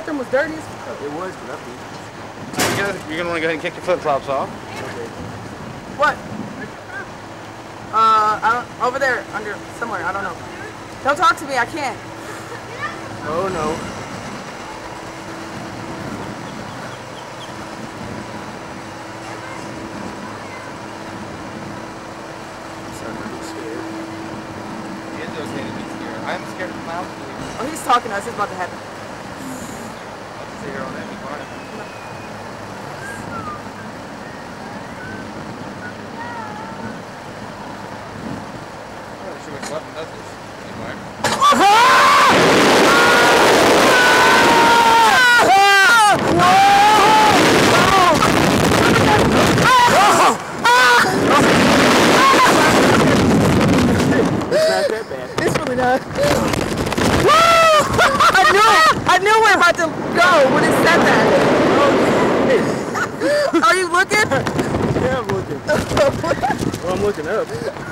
bathroom was dirty as fuck. It was, but that's You're gonna want to go ahead and kick your flip flops off. okay. What? Over there, under somewhere. I don't know. Don't talk to me. I can't. Oh no. I'm scared of mouth. Oh, he's talking to us. It's about to happen. I'll just sit here on that. Be quiet. I'm not sure which button does this anymore. It's not that bad. It's really not. I knew we were about to go when it said that. Are you looking? Yeah, I'm looking. Well, I'm looking up.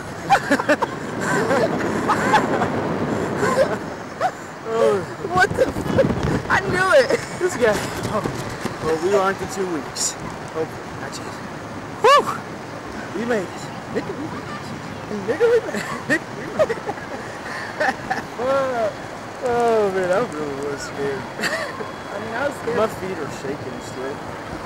What the fuck? I knew it. This guy. Oh. Well, we aren't in 2 weeks. Hopefully, not yet. Whew. We made it. Nigga, we made it. Nigga, we made it. Oh man, I really was scared. I mean, I was scared. My feet are shaking still.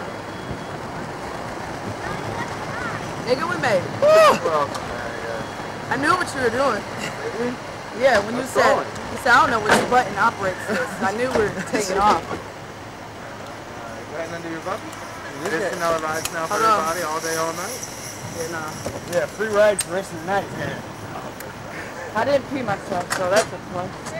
Nigga, we made it. Well, I knew what you were doing. Yeah, when you said, I don't know which button operates this. I knew we were taking off. Go ahead and undo your button. $15 rides now for Hold on. everybody all day, all night. Yeah, nah. yeah, free rides the rest of the night. I didn't pee myself, so that's a plus.